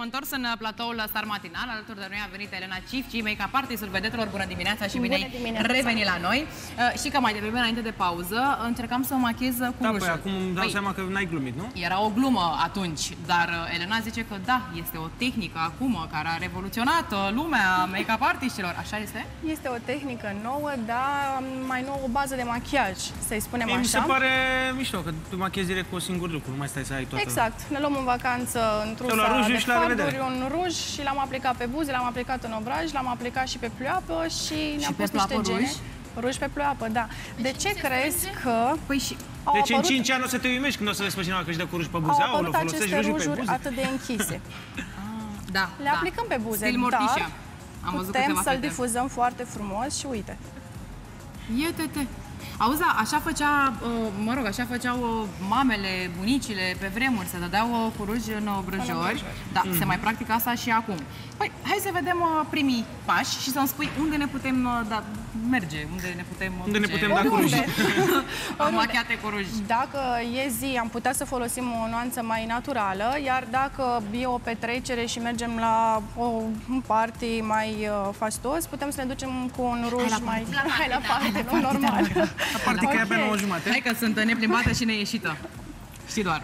întors în platoul Star Matinal. Alături de noi a venit Elena Cifci, make-up artist-ul vedetelor. Bună dimineața și bine ai revenit la noi. Și că mai devreme, înainte de pauză, încercam să machez cu rușul. Păi acum îmi dau seama că n-ai glumit, nu? Era o glumă atunci, dar Elena zice că da, este o tehnică acum care a revoluționat lumea make-up artiștilor. Așa este? Este o tehnică nouă, dar mai nouă o bază de machiaj, să-i spunem așa. Mi se pare mișto, că tu machezi direct cu un singur lucru, nu mai stai să ai toată... Exact. Ne luăm în vacanță într-un de farduri, un ruj și l-am aplicat pe buze, l-am aplicat în obraj, l-am aplicat și pe pleoapă și ne-am pus niște gene. Ruj pe pleoapă, da. De ce crezi că... Păi și... Deci în 5 ani o să te uimești când o să vezi pe cineva că își dă cu ruj pe buze. Au apărut aceste rujuri atât de închise. Da, le aplicăm pe buze, dar putem să-l difuzăm foarte frumos și uite. Iete-te! Auzi, așa făcea, mă rog, așa făceau mamele, bunicile pe vremuri, se dădeau cu ruj în obrăjori. Da, se mai practică asta și acum. Păi, hai să vedem primii pași și să-mi spui unde ne putem merge, unde ne putem da cu ruj. Machiate cu ruj. Dacă e zi, am putea să folosim o nuanță mai naturală, iar dacă e o petrecere și mergem la un party mai fastuos, putem să ne ducem cu un ruj mai... Hai la party, nu normal. La party că e abia 9:30. Hai că sunt neplimbată și neieșită. Știi doar.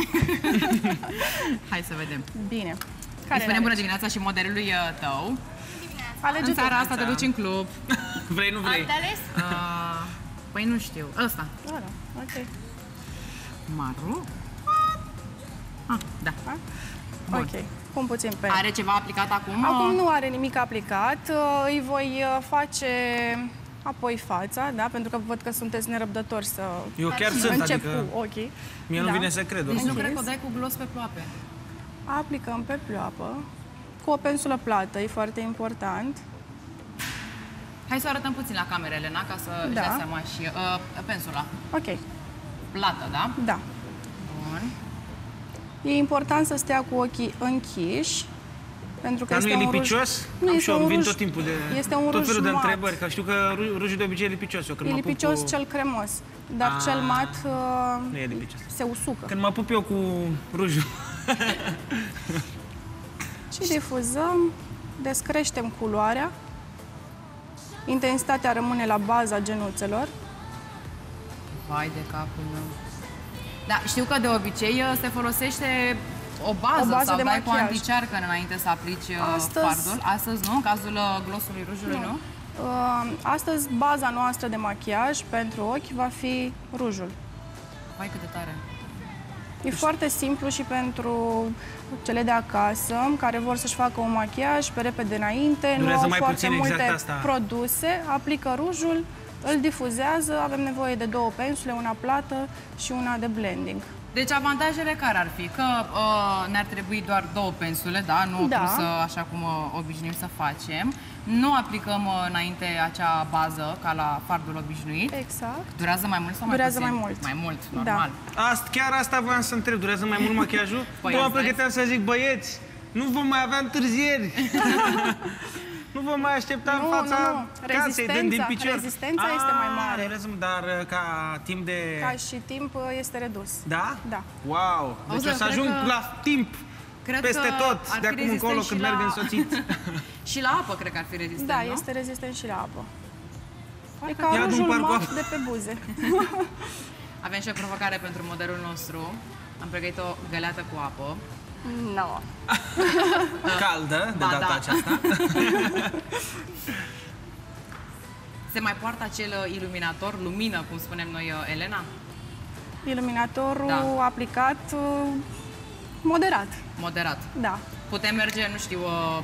Hai să vedem. Bine. Îi spunem bună dimineața și modelului tău. În seara asta te duci în club. Vrei, nu vrei? Păi nu știu. Ăsta. Ok. Maru. Da. Ok. Pun puțin pe... Are ceva aplicat acum? Acum nu are nimic aplicat. Îi voi face apoi fața, da? Pentru că văd că sunteți nerăbdători să eu chiar sunt, încep adică cu ochii. Mie nu vine să cred. Deci nu cred că o dai cu gloss pe ploape. Aplicăm pe ploapă cu o pensulă plată, e foarte important. Hai să arătăm puțin la cameră, Elena, ca să își dea seama și pensula. Ok. Plată, da? Da. Bun. E important să stea cu ochii închiși. Pentru că dar este nu e lipicios? Nu este un vin tot timpul de este un tot felul de mat. întrebări, că știu că rujul de obicei e lipicios. Eu, când e lipicios cel cremos, dar cel mat nu e lipicios. se usucă. Când mă pup eu cu rujul. Și difuzăm, descreștem culoarea. Intensitatea rămâne la baza genuțelor. Vai de capul meu. Da, știu că de obicei se folosește o bază sau de dai machiaj cu anticearcă înainte să aplici fardul. Astăzi nu? În cazul glosului rujului, nu? Astăzi baza noastră de machiaj pentru ochi va fi rujul. Vai, cât de tare! E foarte simplu și pentru cele de acasă care vor să-și facă un machiaj pe repede înainte, nu au foarte multe produse, aplică rujul, îl difuzează, avem nevoie de 2 pensule, una plată și una de blending. Deci avantajele care ar fi? Că ne-ar trebui doar 2 pensule, da? Nu o trusă așa cum obișnuim să facem. Nu aplicăm înainte acea bază ca la fardul obișnuit. Exact. Durează mai mult sau mai puțin? Durează mai mult. Mai mult, normal. Da. Chiar asta voiam să întreb. Durează mai mult machiajul? Păi mă pregăteam să zic, băieți, nu vom mai avea întârzieri. Nu vom mai aștepta în fața casei, dând din picior. Rezistența este mai mare. Dar ca timp de... Ca și timp este redus. Da? Da. Wow! Deci o să ajung la timp peste tot, de acum încolo, când merg însoțiți. Și la apă cred că ar fi rezistent, da, nu? este rezistent și la apă. E ca rujul mat de pe buze. Avem și o provocare pentru modelul nostru. Am pregătit o găleată cu apă. Nu. Caldă, de data aceasta. Se mai poartă acel iluminator, lumină, cum spunem noi, Elena? Iluminatorul aplicat moderat. Moderat. Da. Putem merge, nu știu,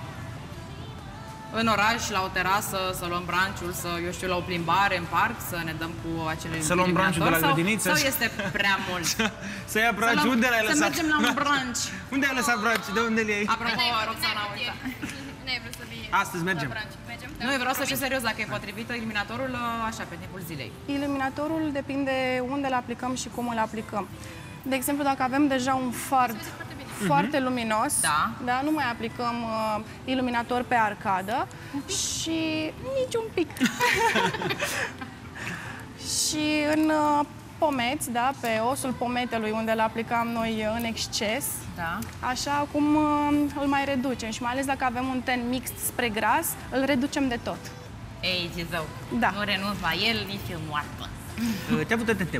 în oraș, la o terasă, să luăm branciul, eu știu, la o plimbare în parc, să ne dăm cu acele să luăm branciul de la grădiniță? Sau este prea mult? Să ia branciul, unde l-ai lăsat? Să mergem la un branci. Unde ai lăsat branciul? De unde l-ai? Apropo, Roxana, uita. N-ai vrut să vii astăzi mergem. Nu, eu vreau să știu serios dacă e potrivit iluminatorul așa, pe timpul zilei. Iluminatorul depinde unde îl aplicăm și cum îl aplicăm. De exemplu, dacă avem deja un fard foarte luminos, da, nu mai aplicăm iluminator pe arcadă și nici un pic. Și în pomeți, da, pe osul pometelui unde îl aplicam noi în exces. Da. Așa cum îl mai reducem și mai ales dacă avem un ten mixt spre gras, îl reducem de tot. Ei, ce zău, da. Nu renunț la el, nici eu moartă. Te-a putut te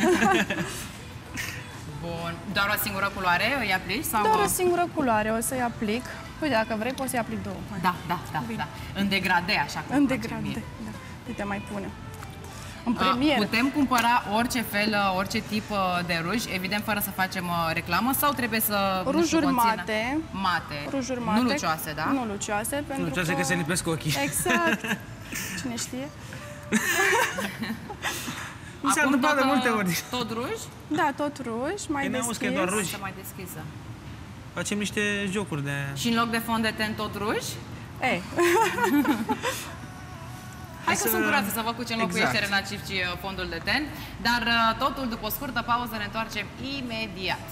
Bun. Doar o singură culoare îi aplici? Sau... Doar o singură culoare o să-i aplic. Uite, dacă vrei, poți să-i aplic două. Da. În degradé, așa cum în degradé, da. Uite, mai pune. În premieră. Putem cumpăra orice fel, orice tip de ruj, evident fără să facem reclamă, sau trebuie să... Rujuri mate. Rujuri mate. Nu lucioase, da? Nu lucioase, pentru lucioase că se lipesc ochii. Exact. Cine știe? Mi s-a întâmplat de multe ori. Tot ruj? Da, tot ruj, mai deschis. Că e doar ruj. Mai deschisă. Facem niște jocuri de... Și în loc de fond de ten tot ruj? Ei. Hai că sunt curioasă să văd cu ce înlocuiește Elena Cifci fondul de ten, dar totul după o scurtă pauză ne întoarcem imediat.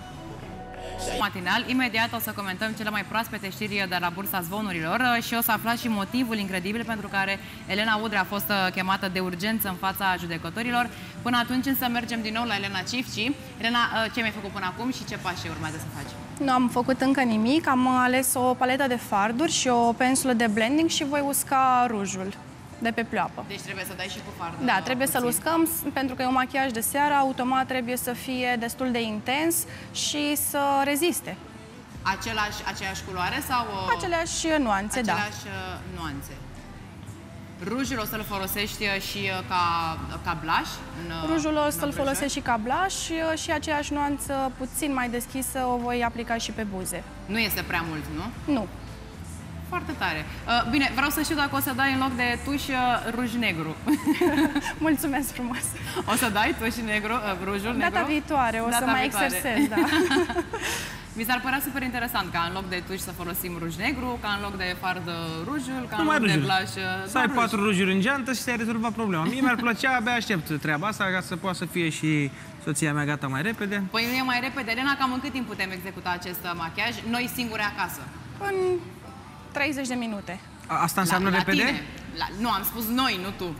Matinal, imediat o să comentăm cele mai proaspete știri de la Bursa Zvonurilor și o să aflați și motivul incredibil pentru care Elena Udrea a fost chemată de urgență în fața judecătorilor. Până atunci însă mergem din nou la Elena Cifci. Elena, ce mi-ai făcut până acum și ce pași urmează să faci? Nu am făcut încă nimic, am ales o paletă de farduri și o pensulă de blending și voi usca rujul de pe pleoapă. Deci trebuie să dai și cu fardă. Da, trebuie să-l uscăm, pentru că e un machiaj de seară, automat trebuie să fie destul de intens și să reziste. Aceeași culoare sau... Aceleași nuanțe, da. Aceleași nuanțe. Rujul o să-l folosești și ca blush? Rujul o să-l folosesc și ca blush și aceeași nuanță puțin mai deschisă o voi aplica și pe buze. Nu este prea mult, nu? Nu. Foarte tare. Bine, vreau să știu dacă o să dai în loc de tuș ruj negru. Mulțumesc frumos. O să dai tuș negru, rujul negru? Data viitoare, o să mai exersez, da. Mi s-ar părea super interesant ca în loc de tuș să folosim ruj negru, ca în loc de fard rujul, ca în loc de blush să ai 4 rujuri în geantă și ți-ai rezolvat problema. Mie mi-ar plăcea, abia aștept treaba asta ca să poată să fie și soția mea gata mai repede. Păi nu e mai repede. Elena, cam în cât timp putem executa acest machiaj, noi singuri acasă? În 30 de minute. Asta înseamnă repede? Tine. Nu, am spus noi, nu tu.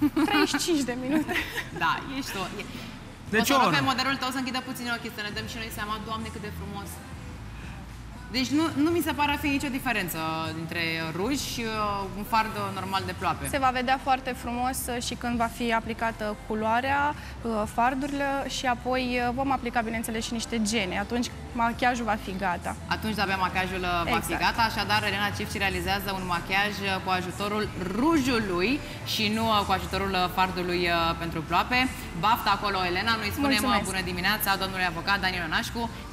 35 de minute. Da, ești o... Deci o să rog pe modelul tău să închidă puțin ochii, să ne dăm și noi seama, Doamne, cât de frumos. Deci nu mi se pare a fi nicio diferență între ruj și un fard normal de ploape. Se va vedea foarte frumos și când va fi aplicată culoarea, fardurile și apoi vom aplica, bineînțeles, și niște gene. Atunci machiajul va fi gata. Atunci de-abia machiajul va fi gata, așadar Elena Cifci realizează un machiaj cu ajutorul rujului și nu cu ajutorul fardului pentru ploape. Baftă acolo, Elena, noi spunem bună dimineața domnului avocat Daniel Ionașcu.